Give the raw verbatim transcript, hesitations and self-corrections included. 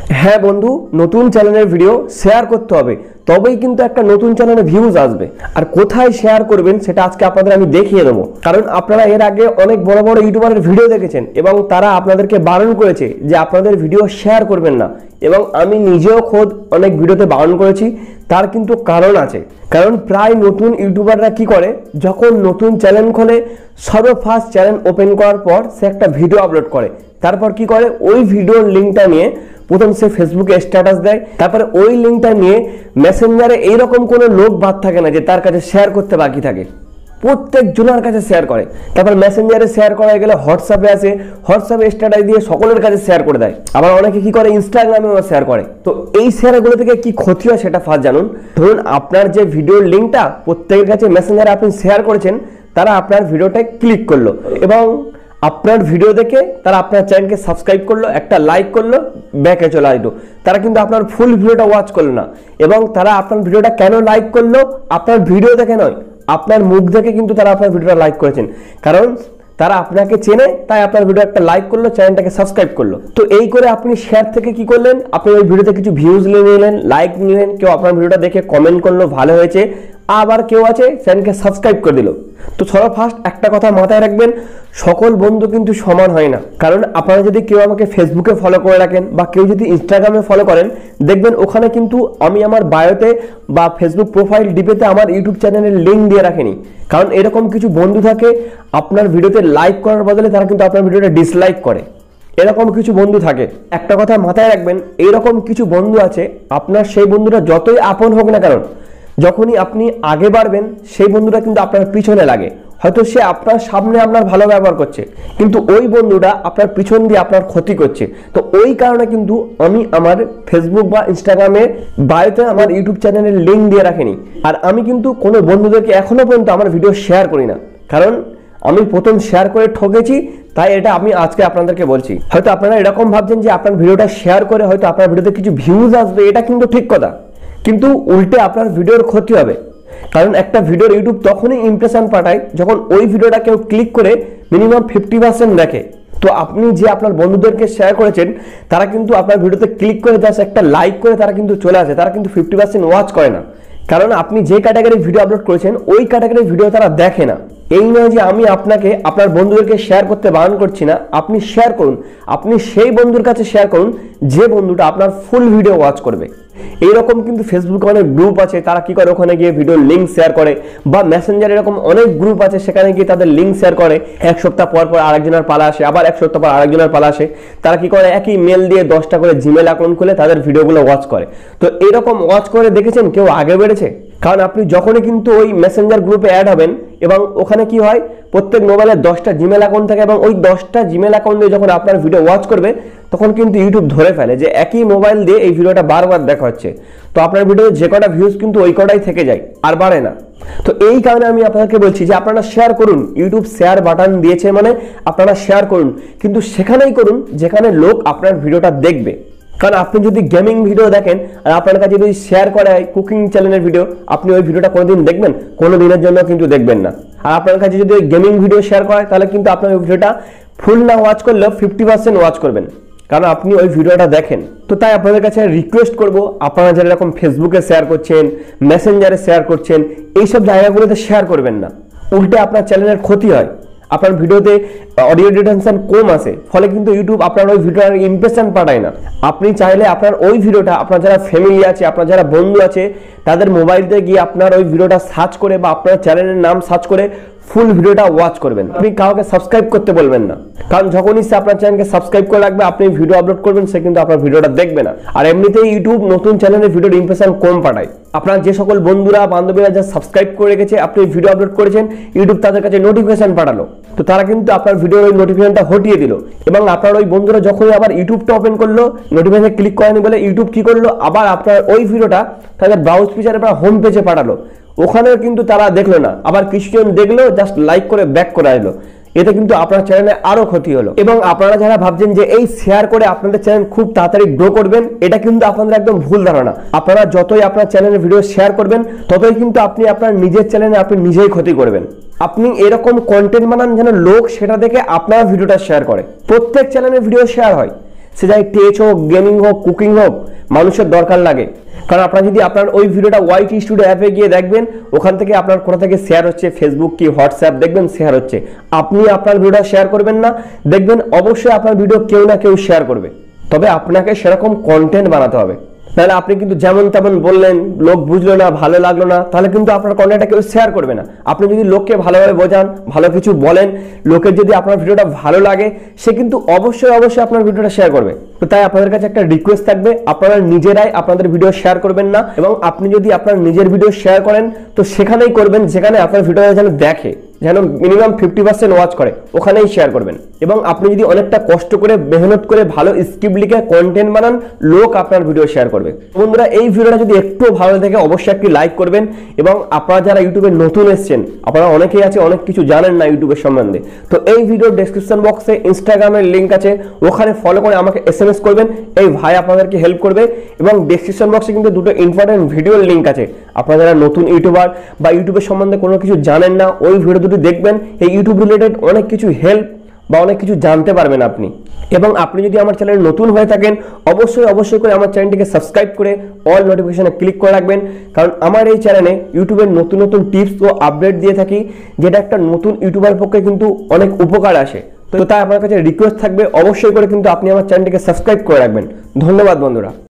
হ্যাঁ বন্ধু, নতুন চ্যানেলের ভিডিও শেয়ার করতে হবে, তবেই কিন্তু একটা নতুন চ্যানেলে ভিউজ আসবে। আর কোথায় শেয়ার করবেন সেটা আজকে আপনাদের আমি দেখিয়ে দেবো। কারণ আপনারা এর আগে অনেক বড় বড় ইউটিউবারের ভিডিও দেখেছেন এবং তারা আপনাদেরকে বারণ করেছে যে আপনাদের ভিডিও শেয়ার করবেন না, এবং আমি নিজেও খোদ অনেক ভিডিওতে বারণ করেছি। তার কিন্তু কারণ আছে। কারণ প্রায় নতুন ইউটিউবাররা কি করে, যখন নতুন চ্যানেল খোলে সর্ব ফার্স্ট চ্যানেল ওপেন করার পর সে একটা ভিডিও আপলোড করে, তারপর কি করে ওই ভিডিওর লিঙ্কটা নিয়ে প্রথম সে ফেসবুকে স্ট্যাটাস দেয়, তারপরে ওই লিঙ্কটা নিয়ে মেসেঞ্জারে এইরকম কোনো লোক বাদ থাকে না যে তার কাছে শেয়ার করতে বাকি থাকে, প্রত্যেক জনের কাছে শেয়ার করে। তারপর মেসেঞ্জারে শেয়ার করা গেলে হোয়াটসঅ্যাপে আসে, হোয়াটসঅ্যাপে স্ট্যাটাস দিয়ে সকলের কাছে শেয়ার করে দেয়। আবার অনেকে কি করে ইনস্টাগ্রামেও শেয়ার করে। তো এই শেয়ারগুলো থেকে কি ক্ষতি হয় সেটা ফার্স্ট জানুন। ধরুন আপনার যে ভিডিওর লিঙ্কটা প্রত্যেকের কাছে মেসেঞ্জারে আপনি শেয়ার করেছেন, তারা আপনার ভিডিওটায় ক্লিক করলো এবং আপনার ভিডিও দেখে তারা আপনার চ্যানেলকে সাবস্ক্রাইব করলো, একটা লাইক করলো, ব্যাকে চলে আসলো। তারা কিন্তু আপনার ফুল ভিডিওটা ওয়াচ করলো না। এবং তারা আপনার ভিডিওটা কেন লাইক করলো, আপনার ভিডিও দেখে নয়, আপনার মুখ দেখে কিন্তু তারা আপনার ভিডিওটা লাইক করেছেন। কারণ তারা আপনাকে চেনে, তাই আপনার ভিডিও একটা লাইক করলো, চ্যানেলটাকে সাবস্ক্রাইব করলো। তো এই করে আপনি শেয়ার থেকে কি করলেন, আপনি ওই ভিডিওতে কিছু ভিউজ নিয়ে নিলেন, লাইক নিলেন, কেউ আপনার ভিডিওটা দেখে কমেন্ট করলো ভালো হয়েছে, আবার কেউ আছে চ্যানেলকে সাবস্ক্রাইব করে দিল। তো সবার ফার্স্ট একটা কথা মাথায় রাখবেন, সকল বন্ধু কিন্তু সমান হয় না। কারণ আপনারা যদি কেউ আমাকে ফেসবুকে ফলো করে রাখেন বা কেউ যদি ইনস্টাগ্রামে ফলো করেন, দেখবেন ওখানে কিন্তু আমি আমার বায়োতে বা ফেসবুক প্রোফাইল ডিপেতে আমার ইউটিউব চ্যানেলের লিঙ্ক দিয়ে রাখিনি। কারণ এরকম কিছু বন্ধু থাকে আপনার ভিডিওতে লাইক করার বদলে তারা কিন্তু আপনার ভিডিওটা ডিসলাইক করে। এরকম কিছু বন্ধু থাকে। একটা কথা মাথায় রাখবেন, এইরকম কিছু বন্ধু আছে, আপনার সেই বন্ধুরা যতই আপন হোক না কারণ যখনই আপনি আগে বাড়বেন সেই বন্ধুটা কিন্তু আপনার পিছনে লাগে। হয়তো সে আপনার সামনে আপনার ভালো ব্যবহার করছে, কিন্তু ওই বন্ধুটা আপনার পিছন দিয়ে আপনার ক্ষতি করছে। তো ওই কারণে কিন্তু আমি আমার ফেসবুক বা ইনস্টাগ্রামে বায়োতে আমার ইউটিউব চ্যানেলের লিঙ্ক দিয়ে রাখিনি। আর আমি কিন্তু কোনো বন্ধুদেরকে এখনো পর্যন্ত আমার ভিডিও শেয়ার করি না, কারণ আমি প্রথম শেয়ার করে ঠকেছি। তাই এটা আমি আজকে আপনাদেরকে বলছি। হয়তো আপনারা এরকম ভাবছেন যে আপনার ভিডিওটা শেয়ার করে হয়তো আপনার ভিডিওতে কিছু ভিউজ আসবে, এটা কিন্তু ঠিক কথা, কিন্তু উল্টে আপনার ভিডিওর ক্ষতি হবে। কারণ একটা ভিডিওর ইউটিউব তখনই ইমপ্রেশন পাঠায় যখন ওই ভিডিওটা কেউ ক্লিক করে মিনিমাম ফিফটি পার্সেন্ট দেখে। তো আপনি যে আপনার বন্ধুদেরকে শেয়ার করেছেন, তারা কিন্তু আপনার ভিডিওতে ক্লিক করে জাস্ট একটা লাইক করে তারা কিন্তু চলে আসে, তারা কিন্তু ফিফটি পার্সেন্ট ওয়াচ করে না। কারণ আপনি যে ক্যাটাগরির ভিডিও আপলোড করেছেন ওই ক্যাটাগরির ভিডিও তারা দেখে না। এই নয় যে আমি আপনাকে আপনার বন্ধুদেরকে শেয়ার করতে বারণ করছি না, আপনি শেয়ার করুন। আপনি সেই বন্ধুর কাছে শেয়ার করুন যে বন্ধুটা আপনার ফুল ভিডিও ওয়াচ করবে। এইরকম কিন্তু ফেসবুকে অনেক গ্রুপ আছে, তারা কি করে ওখানে গিয়ে ভিডিও লিঙ্ক শেয়ার করে, বা মেসেঞ্জারে এরকম অনেক গ্রুপ আছে সেখানে গিয়ে তাদের লিঙ্ক শেয়ার করে। এক সপ্তাহ পর পর আরেকজনের পালা আসে, আবার এক সপ্তাহ পর আরেকজনের পালা আসে। তারা কি করে একই মেল দিয়ে দশটা করে জিমেল অ্যাকাউন্ট খুলে তাদের ভিডিওগুলো ওয়াচ করে। তো এরকম ওয়াচ করে দেখেছেন কেউ আগে বেড়েছে? কারণ আপনি যখনই কিন্তু ওই মেসেঞ্জার গ্রুপে অ্যাড হবেন এবং ওখানে কি হয়, প্রত্যেক মোবাইলে দশটা জিমেল অ্যাকাউন্ট থাকে এবং ওই দশটা জিমেল অ্যাকাউন্ট দিয়ে যখন আপনার ভিডিও ওয়াচ করবে তখন কিন্তু ইউটিউব ধরে ফেলে যে একই মোবাইল দিয়ে এই ভিডিওটা বারবার দেখা হচ্ছে। তো আপনার ভিডিও যে কটা ভিউজ কিন্তু ওই কটাই থেকে যায়, আর বাড়ে না। তো এই কারণে আমি আপনাদেরকে বলছি যে আপনারা শেয়ার করুন। ইউটিউব শেয়ার বাটন দিয়েছে মানে আপনারা শেয়ার করুন, কিন্তু সেখানেই করুন যেখানে লোক আপনার ভিডিওটা দেখবে। কারণ আপনি যদি গেমিং ভিডিও দেখেন আর আপনার কাছে যদি শেয়ার করা হয় কুকিং চ্যানেলের ভিডিও, আপনি ওই ভিডিওটা কোনোদিন দেখবেন? কোনো দিনের জন্য কিন্তু দেখবেন না। আর আপনার কাছে যদি গেমিং ভিডিও শেয়ার করা হয় তাহলে কিন্তু আপনার ওই ভিডিওটা ফুল না ওয়াচ করলেও ফিফটি পার্সেন্ট ওয়াচ করবেন, কারণ আপনি ওই ভিডিওটা দেখেন। তো তাই আপনাদের কাছে রিকোয়েস্ট করব, আপনারা যারা এরকম ফেসবুকে শেয়ার করছেন, মেসেঞ্জারে শেয়ার করছেন, এইসব জায়গাগুলোতে শেয়ার করবেন না। উল্টে আপনার চ্যানেলের ক্ষতি হয়, আপনার ভিডিওতে অডিও ডিটেনশন কম আসে, ফলে কিন্তু ইউটিউব আপনার ওই ভিডিওর ইমপ্রেশন পাঠায় না। আপনি চাইলে আপনার ওই ভিডিওটা আপনার যারা ফ্যামিলি আছে, আপনার যারা বন্ধু আছে, তাদের মোবাইলতে গিয়ে আপনার ওই ভিডিওটা সার্চ করে বা আপনার চ্যানেলের নাম সার্চ করে ফুল ভিডিওটা ওয়াচ করবেন। আপনি কাউকে সাবস্ক্রাইব করতে বলবেন না, কারণ যখনই সে আপনার চ্যানেলকে সাবস্ক্রাইব করে রাখবে, আপনি ভিডিও আপলোড করবেন, সে কিন্তু আপনার ভিডিওটা দেখবে না। আর এমনিতেই ইউটিউব নতুন চ্যানেলের ভিডিওর ইমপ্রেশন কম পাঠায়। আপনার যে সকল বন্ধুরা বান্ধবীরা যা সাবস্ক্রাইব করে রেখেছে, আপনি ভিডিও আপলোড করেছেন, ইউটিউব তাদের কাছে নোটিফিকেশন পাঠালো, তো তারা কিন্তু আপনার ভিডিওর ওই নোটিফিকেশনটা হটিয়ে দিল। এবং আপনার ওই বন্ধুরা যখনই আবার ইউটিউবটা ওপেন করলো, নোটিফিকেশন ক্লিক করেনি বলে ইউটিউব কি করলো, আবার আপনার ওই ভিডিওটা তাদের ব্রাউজ ফিচারে বা হোম পেজে পাঠালো। ওখানেও কিন্তু তারা দেখলো না, আবার কিছুজন দেখলো, জাস্ট লাইক করে ব্যাক করে আসলো। এতে কিন্তু আপনার চ্যানেলে আরো ক্ষতি হলো। এবং আপনারা যারা ভাবছেন যে এই শেয়ার করে আপনাদের চ্যানেল খুব তাড়াতাড়ি গ্রো করবেন, এটা কিন্তু আপনাদের একদম ভুল ধারণা। আপনারা যতই আপনার চ্যানেলের ভিডিও শেয়ার করবেন, ততই কিন্তু আপনি আপনার নিজের চ্যানেলে আপনি নিজেই ক্ষতি করবেন। আপনি এরকম কন্টেন্ট বানান যেন লোক সেটা দেখে আপনার ভিডিওটা শেয়ার করে। প্রত্যেক চ্যানেলের ভিডিও শেয়ার হয়, সে যাই টেচ হোক, গেমিং হোক, কুকিং হোক, মানুষের দরকার লাগে। কারণ আপনারা যদি আপনার ওই ভিডিওটা ওয়াইটি স্টুডিও অ্যাপে গিয়ে দেখবেন, ওখান থেকে আপনার কোথা থেকে শেয়ার হচ্ছে, ফেসবুক কি হোয়াটসঅ্যাপ দেখবেন শেয়ার হচ্ছে, আপনি আপনার ভিডিওটা শেয়ার করবেন না, দেখবেন অবশ্যই আপনার ভিডিও কেউ না কেউ শেয়ার করবে। তবে আপনাকে সেরকম কন্টেন্ট বানাতে হবে, তাহলে আপনি কিন্তু যেমন তেমন বললেন, লোক বুঝলো না, ভালো লাগলো না, তাহলে কিন্তু আপনার কন্টেন্টটা কেউ শেয়ার করবে না। আপনি যদি লোককে ভালোভাবে বোঝান, ভালো কিছু বলেন, লোকের যদি আপনার ভিডিওটা ভালো লাগে, সে কিন্তু অবশ্যই অবশ্যই আপনার ভিডিওটা শেয়ার করবে। তো তাই আপনাদের কাছে একটা রিকোয়েস্ট থাকবে, আপনারা নিজেরাই আপনাদের ভিডিও শেয়ার করবেন না, এবং আপনি যদি আপনার নিজের ভিডিও শেয়ার করেন তো সেখানেই করবেন যেখানে আপনার ভিডিওটা যেন দেখে, যেন মিনিমাম ফিফটি পার্সেন্ট ওয়াচ করে, ওখানেই শেয়ার করবেন। এবং আপনি যদি অনেকটা কষ্ট করে মেহনত করে ভালো স্ক্রিপ্ট লিখে কন্টেন্ট বানান, লোক আপনার ভিডিও শেয়ার করবে। বন্ধুরা, এই ভিডিওটা যদি একটু ভালো থাকে অবশ্যই একটি লাইক করবেন। এবং আপনারা যারা ইউটিউবে নতুন এসেছেন, আপনারা অনেকেই আছে অনেক কিছু জানেন না ইউটিউবের সম্বন্ধে, তো এই ভিডিওর ডেসক্রিপশন বক্সে ইনস্টাগ্রামের লিঙ্ক আছে, ওখানে ফলো করে আমাকে এস এম এস করবেন, এই ভাই আপনাদেরকে হেল্প করবে। এবং ডেসক্রিপশন বক্সে কিন্তু দুটো ইম্পর্টেন্ট ভিডিওর লিঙ্ক আছে, আপনারা যারা নতুন ইউটিউবার বা ইউটিউবের সম্বন্ধে কোনো কিছু জানেন না, ওই ভিডিও দুটো দেখবেন, এই ইউটিউব রিলেটেড অনেক কিছু হেল্প বা অনেক কিছু জানতে পারবেন আপনি। এবং আপনি যদি আমার চ্যানেলে নতুন হয়ে থাকেন, অবশ্যই অবশ্যই করে আমার চ্যানেলটিকে সাবস্ক্রাইব করে অল নোটিফিকেশনে ক্লিক করে রাখবেন, কারণ আমার এই চ্যানেলে ইউটিউবের নতুন নতুন টিপস ও আপডেট দিয়ে থাকি, যেটা একটা নতুন ইউটিউবার পক্ষে কিন্তু অনেক উপকার আসে। তো তাই আপনার কাছে রিকোয়েস্ট থাকবে, অবশ্যই করে কিন্তু আপনি আমার চ্যানেলটিকে সাবস্ক্রাইব করে রাখবেন। ধন্যবাদ বন্ধুরা।